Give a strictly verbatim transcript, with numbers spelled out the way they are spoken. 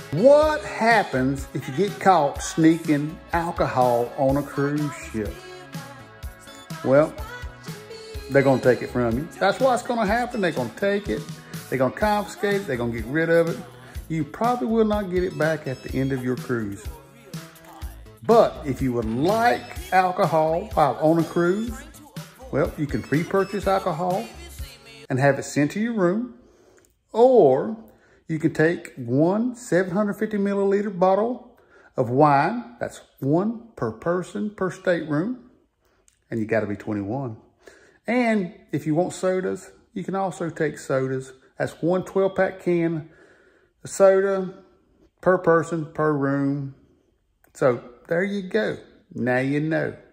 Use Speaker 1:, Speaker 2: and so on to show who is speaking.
Speaker 1: What happens if you get caught sneaking alcohol on a cruise ship? Well, they're gonna take it from you. That's what's gonna happen. They're gonna take it, they're gonna confiscate it, they're gonna get rid of it. You probably will not get it back at the end of your cruise. But if you would like alcohol while on a cruise, well, you can pre-purchase alcohol and have it sent to your room, or you can take one seven hundred fifty milliliter bottle of wine. That's one per person per stateroom, and you gotta be twenty-one. And if you want sodas, you can also take sodas. That's one twelve pack can of soda per person per room. So there you go. Now you know.